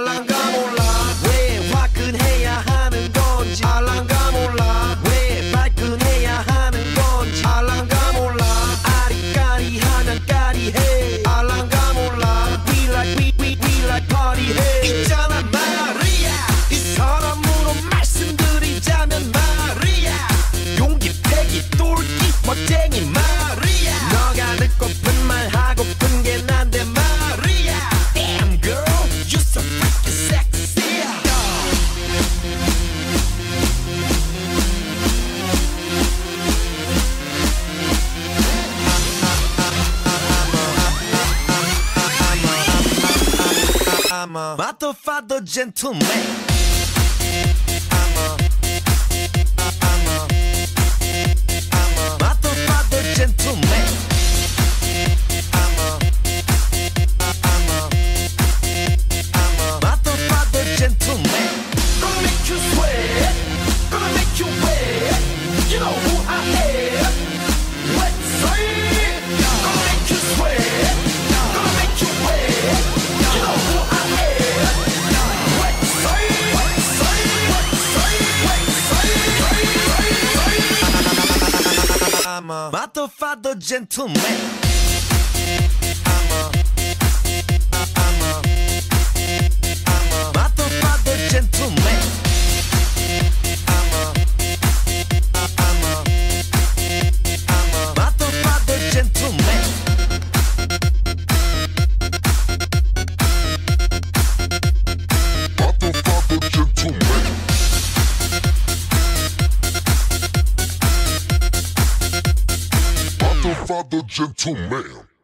알랑가 몰라 왜 화끈해야 하는 건지 알랑가 몰라 왜 발끈해야 하는 건지 알랑가 몰라 아리까리하면 까리해 알랑가 몰라 We like party 해 있잖아 마리아 이 사람으로 말씀드리자면 마리아 용기 패기 똘끼 멋쟁이 마리아 너가 듣고픈 말 하고픈 게 난데 마리아 Damn girl you so freaking sexy I'm a motherfucker gentleman I'm a motherfucker gentleman Father gentleman